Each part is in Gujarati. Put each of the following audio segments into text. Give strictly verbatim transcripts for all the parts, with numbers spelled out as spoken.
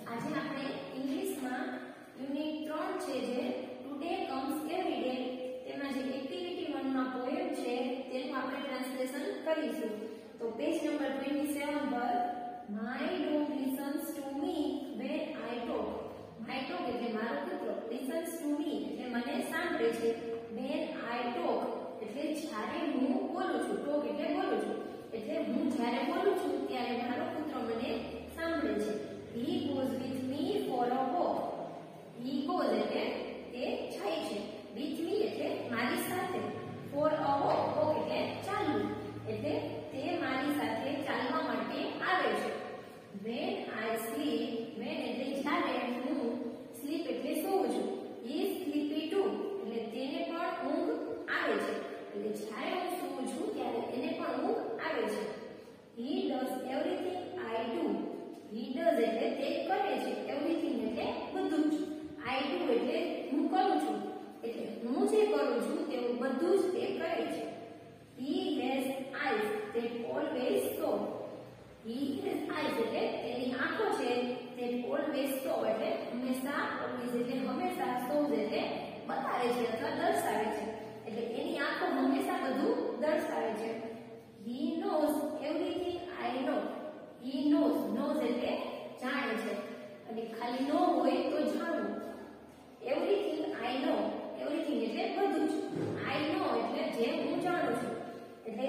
આજે આપણે ઇંગ્લિશમાં યુનિટ ત્રણ છે જે ટુડે કમ્સ એવરી ડે તેમાં જે એક્ટિવિટી વન માં પોએમ છે તેનું આપણે ટ્રાન્સલેશન કરીશું. તો પેજ નંબર સત્તાવીસ પર my dog listens to me when I talk. My dog એટલે મારો કૂતરો, લિસન્સ ટુ મી એટલે મને સાંભળે છે, વેન આઈ ટોક એટલે જ્યારે હું બોલું છું. ટોક એટલે બોલું છું, એટલે હું જ્યારે બોલું છું ત્યારે મારો કૂતરો મને સાંભળે છે. He goes with me for a walk. He goes એટલે તે જાય છે, with me એટલે મારી સાથે, for a walk walk એટલે ચાલવું, એટલે તે મારી સાથે ચાલવા માટે આવે છે. When I sleep, when એટલે જ્યારે હું, sleep એટલે સૂવું છું, he is sleepy too એટલે તેને પણ ઊંઘ આવે છે, એટલે જ્યારે હું સૂવું છું ત્યારે એને પણ ઊંઘ આવે છે. He does everything I do. He does એટલે તે કરે છે, everything એટલે બધું જ, I do એટલે હું કરું છું, એટલે હું જે કરું છું તેવું બધું જ તે કરે છે. He has eyes that always show. He has eyes એટલે તેની આંખો છે, that always show એટલે હંમેશા, always એટલે હંમેશા, shows એટલે બતાવે છે અથવા દર્શાવે છે, એટલે એની આંખો હંમેશા બધું દર્શાવે છે. He knows everything I know. He knows, knows એટલે જાણે છે, અને ખાલી નો હોય તો જાણવું. Everything I know, everything એટલે બધું જ, I know એટલે જે હું જાણું છું, એટલે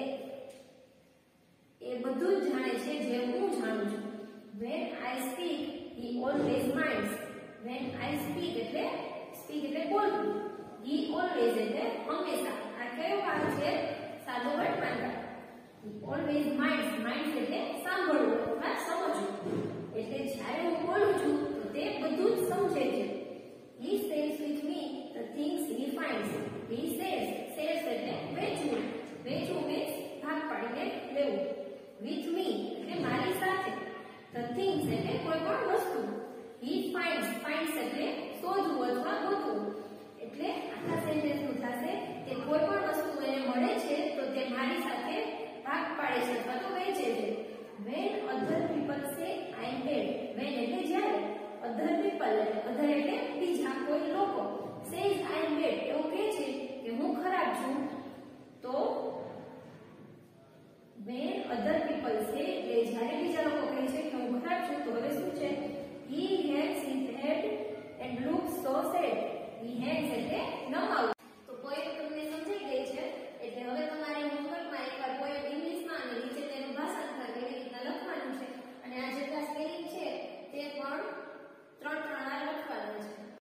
એ બધું જ જાણે છે જે હું જાણું છું. When I speak, he always minds. When I speak એટલે speak એટલે બોલવું. He always એટલે હંમેશા. આ કયો વાર છે? સાદો વર્તમાન કાળ. He always minds. Minds એટલે સાંભળવું અથવા સમજવું, એટલે જ્યારે હું બોલું છું તો તે બધું જ સમજે છે. He shares with me the things he finds. He shares, shares એટલે વહેંચવું. વહેંચવું means ભાગ પાડીને લેવું. With me એટલે મારી સાથે. The things એટલે કોઈ પણ વસ્તુ. He finds, finds એટલે શોધવું અથવા ગોતવું, એટલે આખા સેન્ટેન્સનું થશે કે કોઈ પણ વસ્તુ એને મળે છે તો તે મારી સાથે ભાગ પાડે છે અથવા તો વહેંચે છે. When other people say